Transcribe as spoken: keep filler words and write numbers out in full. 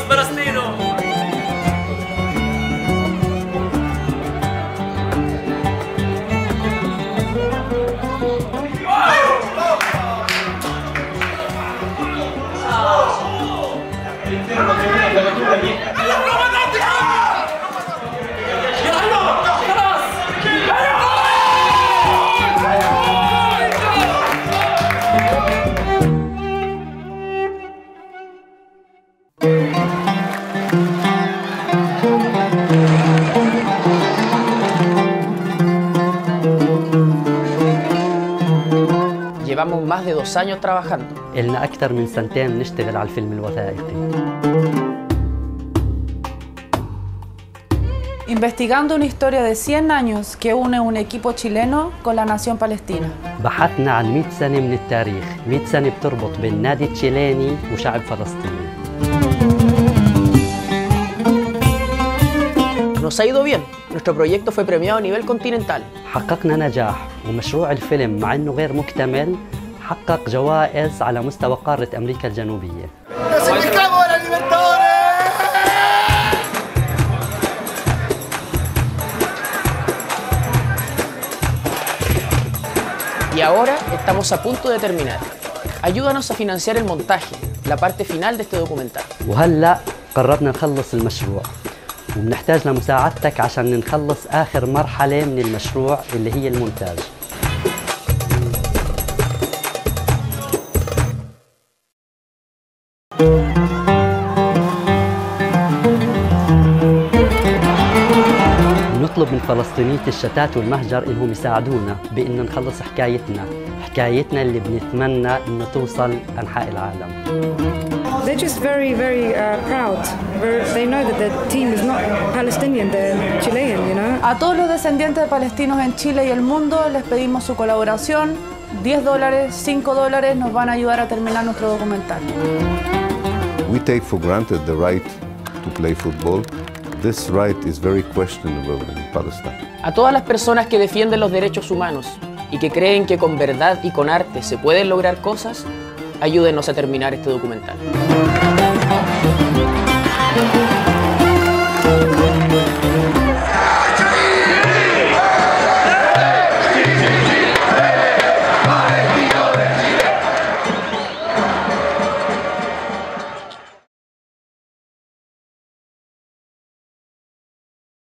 فلسطينو! Llevamos más de dos años trabajando. إلنا أكثر من سنتين نشتغل على الفيلم الوثائقي. Investigando una historia de cien años que une un equipo chileno con la nación palestina. بحثنا عن مئة سنة من التاريخ، مئة سنة بتربط بين النادي التشيليني وشعب فلسطين. Nos ha ido bien. Nuestro proyecto fue premiado a nivel continental. حققنا نجاح، ومشروع الفيلم مع إنه غير مكتمل حقق جوائز على مستوى قارة أمريكا الجنوبية. Y ahora estamos a punto de terminar. Ayúdanos a financiar el montaje, la parte final de este documental. وهلأ قربنا نخلص المشروع، وبنحتاج لمساعدتك عشان نخلص آخر مرحلة من المشروع اللي هي المونتاج. نطلب من فلسطينية الشتات والمهجر إنهم يساعدونا بإنه نخلص حكايتنا، حكايتنا اللي بنتمنى إنه توصل أنحاء العالم. They're just very, very uh, proud. They know that their team is not Palestinian, they're Chilean, you know. A todos los descendientes de palestinos en Chile y el mundo les pedimos su colaboración. diez dólares, cinco dólares nos van a ayudar a terminar nuestro documental. We take for granted the right to play football. This right is very questionable in Palestine. A todas las personas que defienden los derechos humanos y que creen que con verdad y con arte se pueden lograr cosas, ayúdenos a terminar este documental. Thank you.